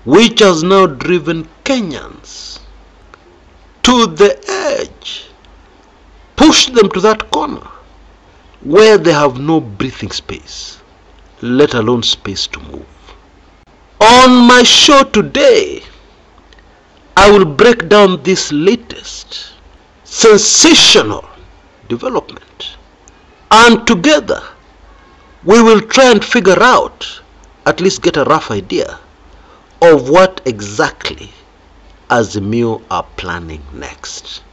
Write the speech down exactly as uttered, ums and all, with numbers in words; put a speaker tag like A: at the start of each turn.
A: which has now driven Kenyans to the edge, pushed them to that corner where they have no breathing space, let alone space to move. On my show today, I will break down this latest sensational development, and together we will try and figure out, at least get a rough idea of what exactly Azimio are planning next.